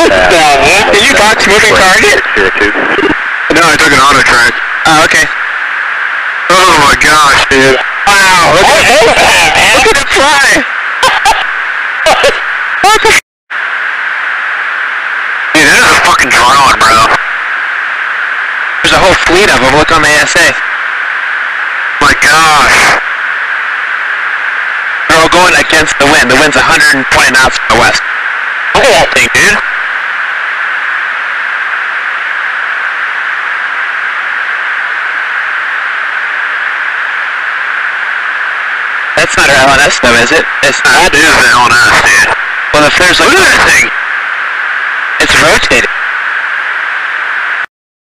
Did you box moving target? No, I took an auto track. Oh, okay. Oh my gosh, dude. Wow, look at it fly! What the Dude, that is a fucking drone, bro. There's a whole fleet of them. Look on the ASA. My gosh. They're all going against the wind. The wind's 120 knots from the west. Look at that thing, dude. That's not our LNS though, is it? It's not. That is the LNS, dude. Well, if there's like... Look at that thing. It's rotating.